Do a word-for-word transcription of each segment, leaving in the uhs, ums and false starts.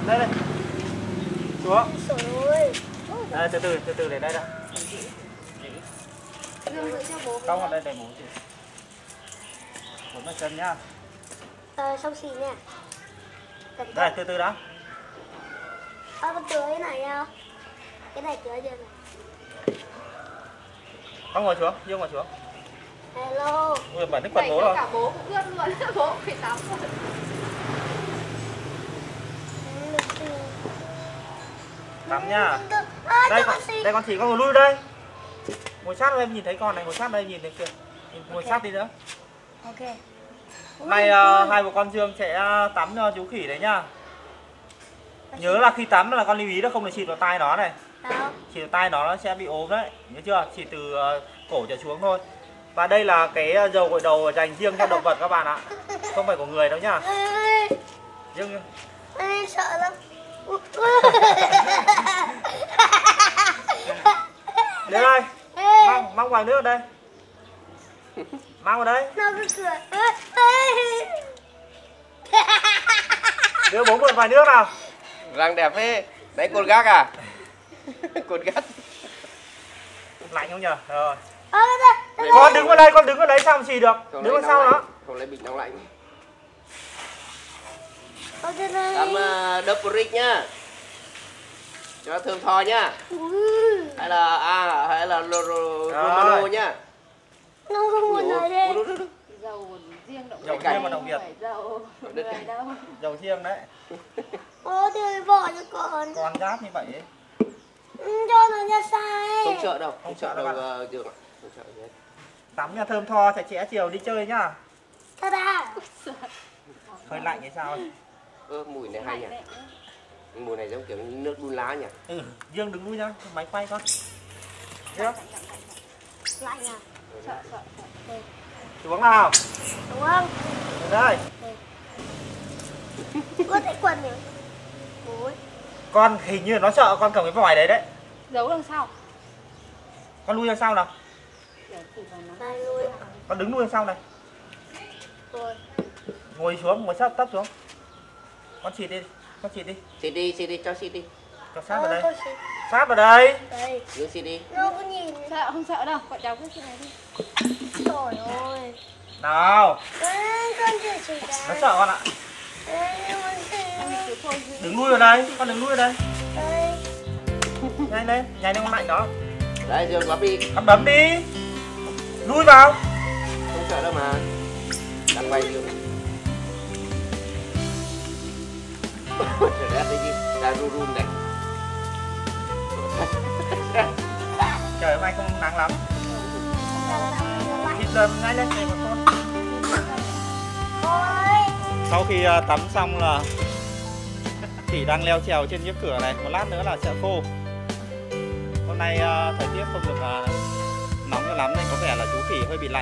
Đây đây. Xuống. Ôi. Đây, từ từ từ từ để đây đã. Dương giữ cho bố. Không, ở đây để bố chị. Bố mất chân nhá. Ờ, xong xì nha. Đây, từ từ đã. Ờ, con tưới cái này nha. Cái này tưới chưa này. Con ngồi xuống, Dương ngồi xuống. Hello. Ui, bẩn cái quần bố rồi. Cả bố cũng ướt luôn, bố cũng phải tắm rồi. Tắm nha. Đây con, đây con chỉ con ngồi lui đây. Ngồi sát đây em nhìn thấy con này, ngồi sát đây nhìn thấy kìa. Ngồi sát đi nữa. Ok. Này uh, hai bố con Dương sẽ tắm cho chú khỉ đấy nhá. Nhớ là khi tắm là con lưu ý đó, không được xịt vào tai nó này. Đâu? Xịt vào tai nó nó sẽ bị ốm đấy, nhớ chưa? Xịt từ uh, cổ trở xuống thôi. Và đây là cái dầu gội đầu dành riêng cho động vật các bạn ạ. Không phải của người đâu nhá. Dương Ê, sợ lắm. Đến đây. Mang, mang vòi nước đây. Mang vào đây. Nó cứ cười. Đưa bố mượn vòi nước nào. Răng đẹp thế. Đấy cột gác à? Cột gác. Lạnh không nhờ? Rồi. Ờ, đây, đây. Con đứng vào đây, con đứng vào đấy sao mà xì được? Không Đứng vào sau đó. Không lấy bịch nóng lạnh. Ờ, đây, đây. Tắm uh, Dopric nhá. Cho nó thơm tho nhá. Hay là à hay là Romano nhá. Nó không muốn nói đây. Dầu riêng động Dầu vật. riêng mà động Việt. Dầu người đâu. Dầu riêng đấy. Ô, thì bỏ cho con. Con rát như vậy ấy. Ừ, cho nó ra sai. Không sợ đâu, không Không sợ sợ đâu đâu bạn. uh, Dương ạ. Không sợ gì hết. Tắm nha, thơm tho, chặt chẽ chiều đi chơi nhá. Ta-da. Hơi lạnh hay sao ấy. Ơ mùi này hay nhỉ. Mùi này giống kiểu nước đun lá nhỉ. Ừ, Dương đứng lui nhá, máy quay con. Dương. Lạnh à? Sợ sợ sợ. Xuống nào. Đúng không? Đến đây. Ướt cái quần này. Ôi. Con hình như là nó sợ con cầm cái vòi đấy đấy. Giấu đằng sau. Con lui ra sau nào. Để chỉ vào nó. Đây lui. Con đứng lui ra sau này. Rồi. Ngồi xuống, ngồi sát tấp xuống. Con xịt đi, con xịt đi. Xịt đi, xịt đi, cho xịt đi. Cho sát vào đây. Con xịt. Sát vào đây. Đây. Dương xịt đi. Nó cứ nhìn. Sợ không sợ đâu, bọn cháu cứ xịt này đi. Trời ơi. Nào. Đấy, con chỉ chỉ cái. Nó sợ con ạ. Đấy, con chỉ. Anh cứ thôi giữ. Đứng lui vào đây, con đứng lui vào đây. Đây. Nhanh lên, nhanh lên con mạnh đó. Đấy Dương bấm đi. Con bấm đi. Lui vào. Không sợ đâu mà. Đang quay Dương. Trời đất ơi, đang run run này. Trời hôm nay không nắng lắm. Thịt lợn ngay lên để một con. Ôi. Sau khi uh, tắm xong là Khỉ đang leo trèo trên chiếc cửa này, một lát nữa là sẽ khô. Hôm nay uh, thời tiết không được uh, nóng cho lắm nên có vẻ là chú khỉ hơi bị lạnh.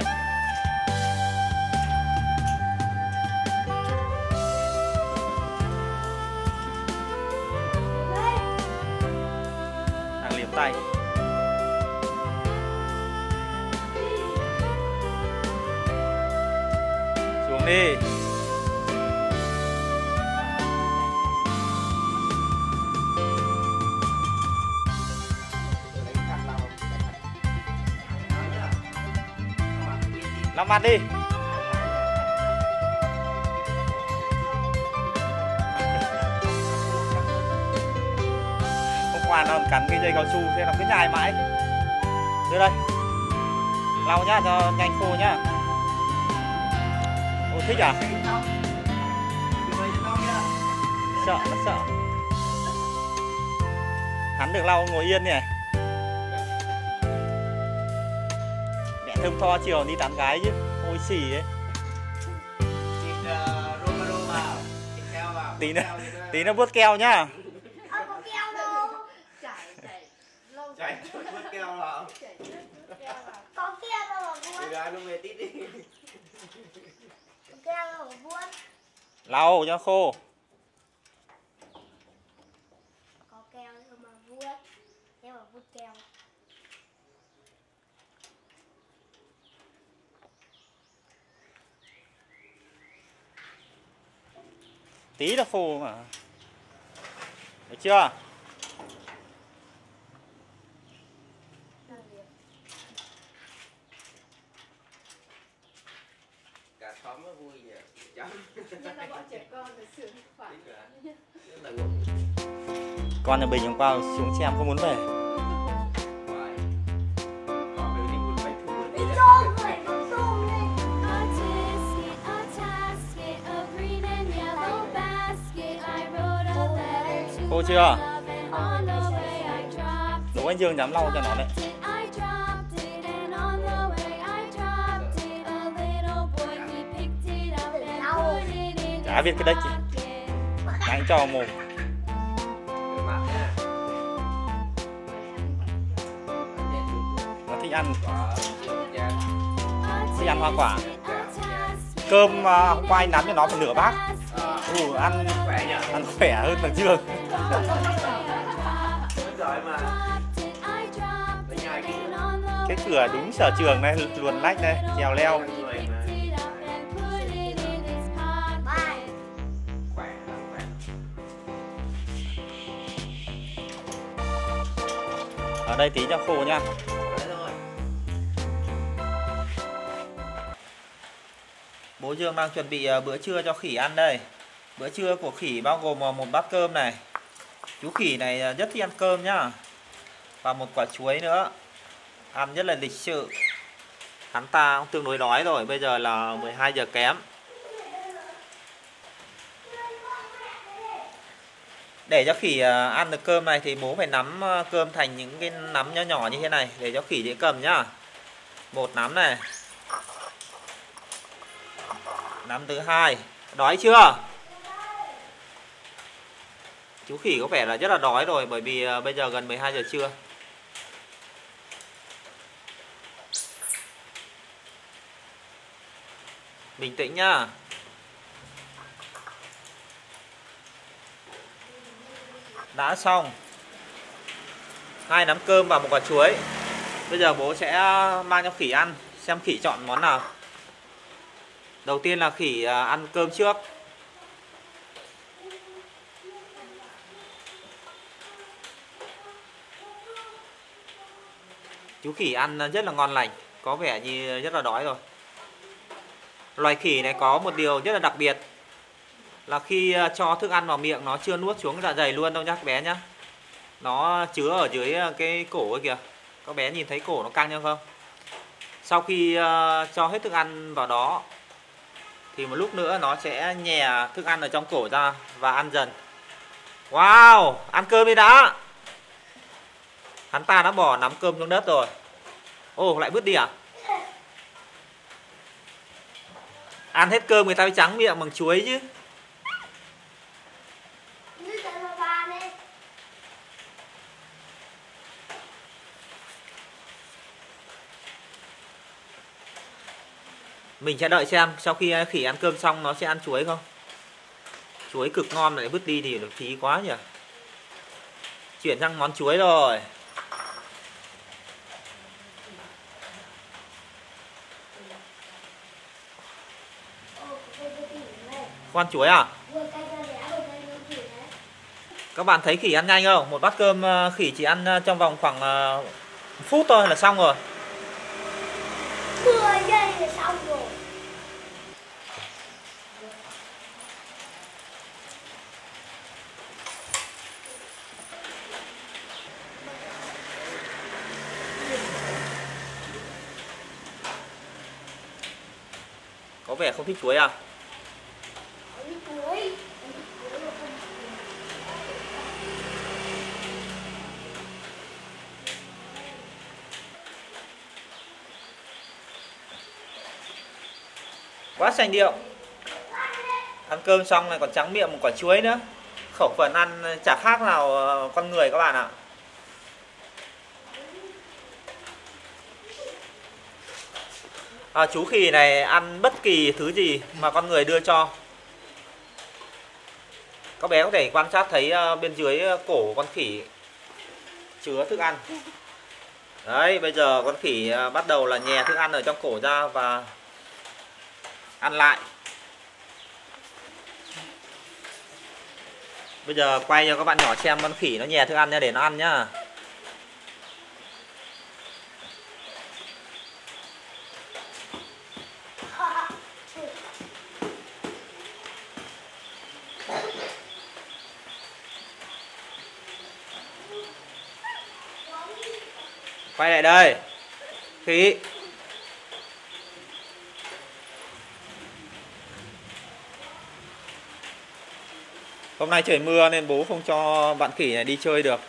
Đang liếm tay. Xuống đi. Lau mặt đi. Hôm qua nó cắn cái dây cao su thế nó cứ nhai mãi. Đưa đây. Lau nhá cho nhanh khô nhá. Ồ thích à? Sợ, nó sợ. Hắn được lau ngồi yên nhỉ. Mẹ thơm tho chiều đi tán gái chứ. Ôi xỉ ấy. Tí nữa, tí nữa vuốt keo nhá. Không có keo đâu. Chảy chảy lâu. Chạy vuốt keo nào. Có keo đâu mà vuốt. Đi ra nó về tít đi. Có keo đâu mà vuốt. Lau cho khô. Có keo đâu mà vuốt. Thế mà vuốt keo. Tí là khô mà. Được chưa? Cả xóm nó vui nhỉ. Chấm. Nhưng mà bọn trẻ con phải sửa khoản. Rất là ngủ. Con nhà Bình hôm qua xuống xem không muốn về. Hoài. Có người đi buôn bánh thuốc Đi đi đấy. cho người nó tôm lên. A tisket, a tasket, a green and yellow basket. I wrote a letter to Cô my chưa? love and on the way I dropped Đố anh Dương dám lau cho nó đấy. it. I dropped it and on the way I dropped it. A little boy he picked it up and put it in Chả biết cái đấy chị. pocket. Anh cho vào mồm. Rửa mặt nha. Nó thích ăn, Quả trứng chan. thích ăn hoa quả. A tasket, Cơm uh, hôm qua anh nắm cho nó phải nửa bát. Ờ, Ừ, ăn khỏe nhỉ. ăn khỏe hơn thằng Dương. Đúng rồi mà. I dropped Nó nhai it cái and on the Cái cửa đúng sở trường này, luồn lách này, trèo leo. người mà it up and put it in his pocket. khỏe lắm, khỏe. Ở đây tí cho khô nha. Đấy thôi. Bố Dương đang chuẩn bị uh, bữa trưa cho khỉ ăn đây. Bữa trưa của khỉ bao gồm uh, một bát cơm này. Chú khỉ này uh, rất thích ăn cơm nhá. Và một quả chuối nữa. Ăn rất là lịch sự. Hắn ta cũng tương đối đói rồi. Bây giờ là mười hai giờ kém. Để cho khỉ uh, ăn được cơm này thì bố phải nắm uh, cơm thành những cái nắm nhỏ nhỏ như thế này để cho khỉ dễ cầm nhá. Một nắm này. Nắm thứ hai. Đói chưa? Chú khỉ có vẻ là rất là đói rồi, bởi vì uh, bây giờ gần mười hai giờ trưa. Bình tĩnh nhá. Đã xong. Hai nắm cơm và một quả chuối. Bây giờ bố sẽ mang cho khỉ ăn, xem khỉ chọn món nào. Đầu tiên là khỉ uh, ăn cơm trước. Chú khỉ ăn rất là ngon lành, có vẻ như rất là đói rồi. Loài khỉ này có một điều rất là đặc biệt, là khi cho thức ăn vào miệng nó chưa nuốt xuống dạ dày luôn đâu nhá các bé nhá. Nó chứa ở dưới cái cổ ấy kìa. Các bé nhìn thấy cổ nó căng nhau không? Sau khi uh, cho hết thức ăn vào đó thì một lúc nữa nó sẽ nhè thức ăn ở trong cổ ra và ăn dần. Wow, ăn cơm đi đã. Hắn ta đã bỏ nắm cơm xuống đất rồi. Ồ, lại vứt đi à? Ăn hết cơm người ta mới trắng miệng bằng chuối chứ. Như thế mà bà này. Mình sẽ đợi xem sau khi khỉ ăn cơm xong nó sẽ ăn chuối không. Chuối cực ngon lại vứt đi thì được phí quá nhỉ. Chuyển sang món chuối rồi. Khoan chuối à? Các bạn thấy khỉ ăn nhanh không? Một bát cơm khỉ chỉ ăn trong vòng khoảng một phút thôi là xong rồi. mười giây là xong rồi. Có vẻ không thích chuối à? Quá sành điệu. Ăn cơm xong này còn trắng miệng một quả chuối nữa. Khẩu phần ăn chả khác nào con người các bạn ạ. À, chú khỉ này ăn bất kỳ thứ gì mà con người đưa cho. Các bé có thể quan sát thấy bên dưới cổ của con khỉ chứa thức ăn. Đấy, bây giờ con khỉ bắt đầu là nhè thức ăn ở trong cổ ra và ăn lại. Bây giờ quay cho các bạn nhỏ xem con khỉ nó nhè thức ăn nha, để nó ăn nhá. Quay lại đây. Khỉ. Hôm nay trời mưa nên bố không cho bạn khỉ này đi chơi được.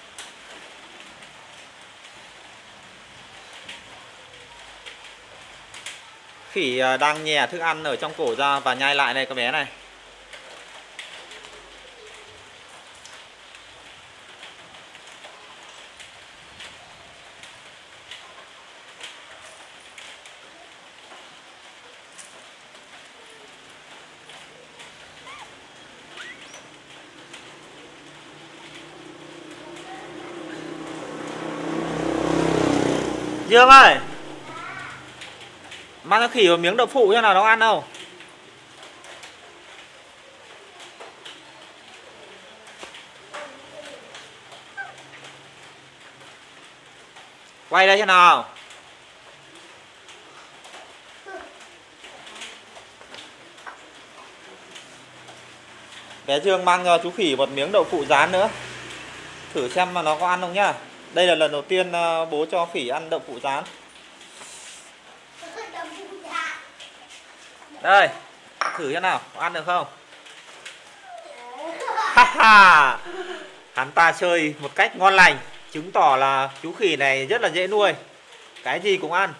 Khỉ đang nhè thức ăn ở trong cổ ra và nhai lại này các bé này. Dương ơi, mang cho khỉ một miếng đậu phụ cho nào nó ăn đâu. Quay đây cho nào. Bé Dương mang cho chú khỉ một miếng đậu phụ rán nữa. Thử xem mà nó có ăn không nhá. Đây là lần đầu tiên bố cho khỉ ăn đậu phụ rán. Đây, thử xem nào, có ăn được không? Ha ha. Hắn ta chơi một cách ngon lành, chứng tỏ là chú khỉ này rất là dễ nuôi. Cái gì cũng ăn.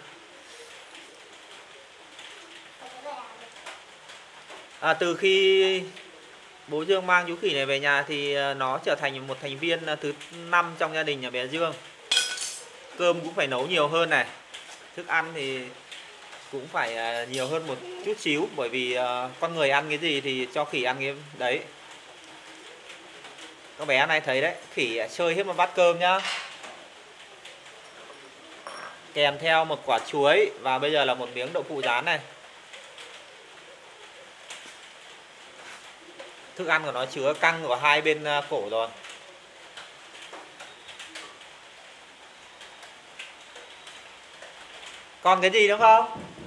À, từ khi bố Dương mang chú khỉ này về nhà thì nó trở thành một thành viên thứ năm trong gia đình nhà bé Dương. Cơm cũng phải nấu nhiều hơn này. Thức ăn thì cũng phải nhiều hơn một chút xíu. Bởi vì con người ăn cái gì thì cho khỉ ăn cái đấy. Các bé này thấy đấy, khỉ chơi hết một bát cơm nhá. Kèm theo một quả chuối và bây giờ là một miếng đậu phụ rán này. Thức ăn của nó chứa căng ở hai bên cổ rồi. Còn cái gì nữa không?